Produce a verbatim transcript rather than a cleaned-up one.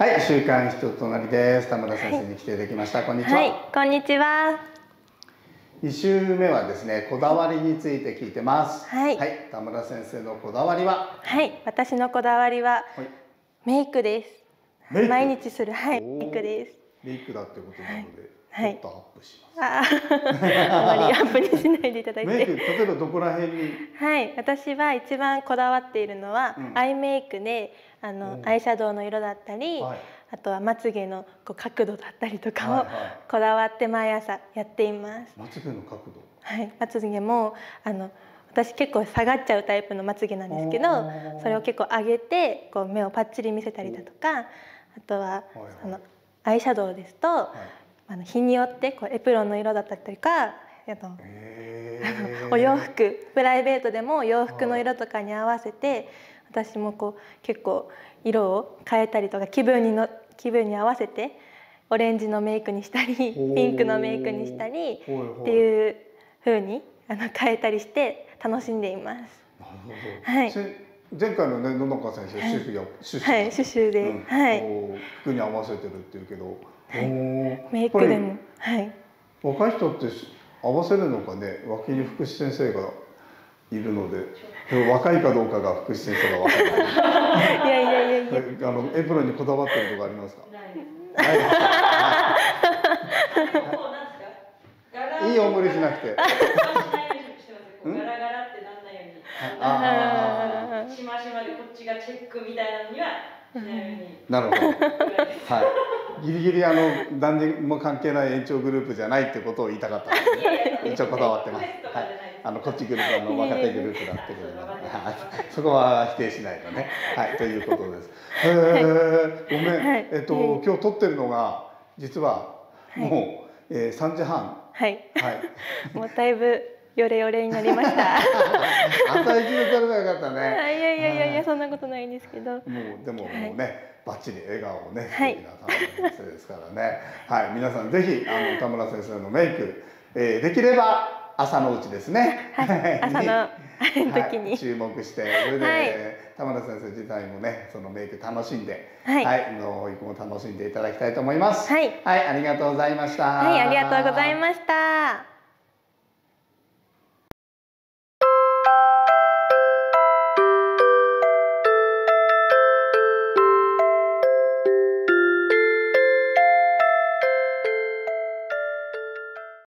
はい、週刊人となりです。田村先生に来ていただきました。はい、こんにちは。 はい、こんにちは。 に週目はですね、こだわりについて聞いてます。 はい。 はい、田村先生のこだわりは。 はい、私のこだわりは、はい、メイクです。メイク毎日する、はい、メイクです。 メイクだってことなので、 はい、 ちょっとアップします。 ああまりアップにしないでいただいて。 メイク、例えばどこら辺に。 はい、私は一番こだわっているのは、うん、アイメイクで、あのアイシャドウの色だったり。はい、あとはまつげのこう角度だったりとかをこだわって毎朝やっています。 まつげの角度。 はい、まつげもあの私結構下がっちゃうタイプのまつげなんですけど、それを結構上げてこう目をパッチリ見せたりだとか、あとは、はいはい、あのアイシャドウですと、はい、あの日によってこうエプロンの色だったりとか、あとお洋服プライベートでも洋服の色とかに合わせて、はい、私もこう結構色を変えたりとか気分にの気分に合わせてオレンジのメイクにしたりピンクのメイクにしたりっていう風にあの変えたりして楽しんでいます。 なるほど。はい。前回のね野中先生、シュシュやシュシュはいシュシュで、うん、はい。 服に合わせてるっていうけど、 はい、メイクでもはい。 若い人って合わせるのかね、脇に福士先生がいるので、若いかどうかが福士先生が分からない。 いやいやいやいや。 あのエプロンにこだわってるとこありますか。 ないです。 いいお無理しなくて。 ガラガラってなんないように。ああ。しましまでこっちがチェックみたいなのにはしないように。 なるほど。はい。ギリギリあの何にも関係ない延長グループじゃないってことを言いたかったので、一応こだわってます。はい。あのこっちグループあの若手グループだってことで、そこは否定しないとね。はい、ということです。へえ、ごめん。えっと今日撮ってるのが実はもうえ三時半。 はい。はい。もうだいぶヨレヨレになりました。 朝一で撮ればよかったね。 いやいやいやいやそんなことないんですけど。もうでももうねバッチリ笑顔をね素敵な田村先生ですからね。はい、皆さんぜひあの田村先生のメイクえできれば朝のうちですね。 はい、朝の時に注目して、それで田村先生自体もねそのメイク楽しんで、はい、の保育も楽しんでいただきたいと思います。はい、はい、ありがとうございました。 はい、ありがとうございました。